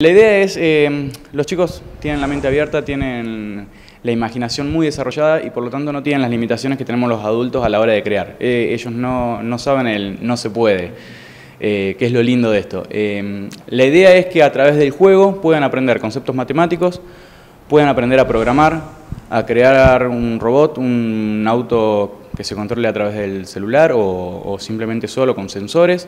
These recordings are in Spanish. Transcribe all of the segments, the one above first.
La idea es, los chicos tienen la mente abierta, tienen la imaginación muy desarrollada y por lo tanto no tienen las limitaciones que tenemos los adultos a la hora de crear. Ellos no saben el no se puede, que es lo lindo de esto. La idea es que a través del juego puedan aprender conceptos matemáticos, puedan aprender a programar, a crear un robot, un auto que se controle a través del celular o simplemente solo con sensores.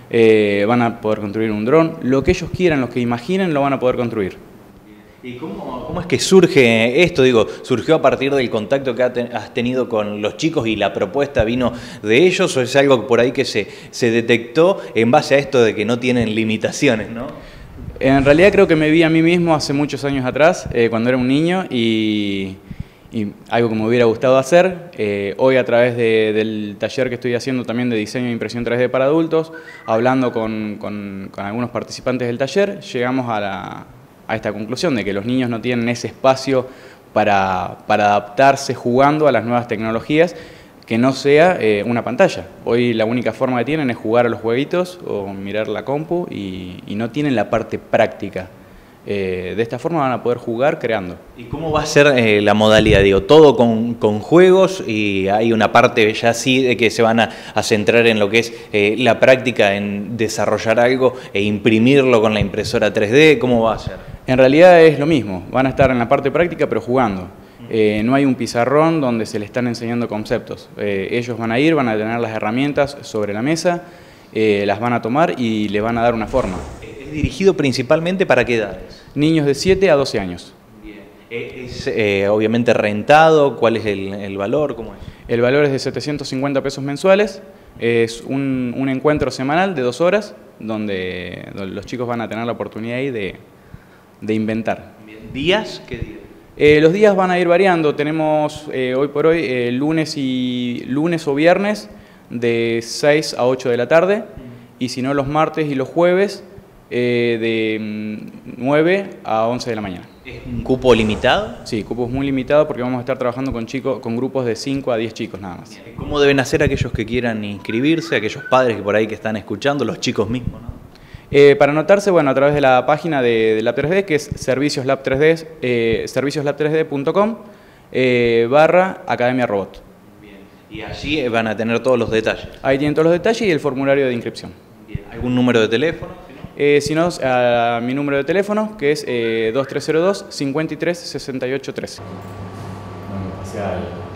Van a poder construir un dron, lo que ellos quieran, lo que imaginen, lo van a poder construir. ¿Y cómo es que surge esto? Digo, ¿surgió a partir del contacto que has tenido con los chicos y la propuesta vino de ellos o es algo por ahí que se detectó en base a esto de que no tienen limitaciones, ¿no? En realidad creo que me vi a mí mismo hace muchos años atrás, cuando era un niño y algo que me hubiera gustado hacer. Hoy a través del taller que estoy haciendo también de diseño e impresión 3D para adultos, hablando con algunos participantes del taller, llegamos a esta conclusión de que los niños no tienen ese espacio para adaptarse jugando a las nuevas tecnologías que no sea una pantalla. Hoy la única forma que tienen es jugar a los jueguitos o mirar la compu y no tienen la parte práctica. De esta forma van a poder jugar creando. ¿Y cómo va a ser la modalidad? Digo, todo con juegos y hay una parte ya sí de que se van a centrar en lo que es la práctica, en desarrollar algo e imprimirlo con la impresora 3D. ¿Cómo va a ser? En realidad es lo mismo, van a estar en la parte práctica pero jugando. No hay un pizarrón donde se les están enseñando conceptos. Ellos van a ir, van a tener las herramientas sobre la mesa, las van a tomar y le van a dar una forma. ¿Es dirigido principalmente para qué edades? Niños de 7 a 12 años. Bien. ¿Es obviamente rentado? ¿Cuál es el valor? ¿Cómo es? El valor es de 750 pesos mensuales. Es un encuentro semanal de 2 horas donde los chicos van a tener la oportunidad ahí de inventar. Bien. ¿Días? ¿Qué días? Los días van a ir variando. Tenemos hoy por hoy lunes o viernes de 6 a 8 de la tarde y si no los martes y los jueves de 9 a 11 de la mañana. ¿Es un cupo limitado? Sí, cupo es muy limitado porque vamos a estar trabajando con grupos de 5 a 10 chicos nada más. ¿Cómo deben hacer aquellos que quieran inscribirse, aquellos padres que por ahí que están escuchando, los chicos mismos, ¿no? Para anotarse, bueno, a través de la página de Lab 3D, que es servicioslab3d, servicioslab3d.com /Academia Robot. Bien. Y allí van a tener todos los detalles. Ahí tienen todos los detalles y el formulario de inscripción. Bien. ¿Algún número de teléfono? Si no, a mi número de teléfono, que es 2302 53 68 13.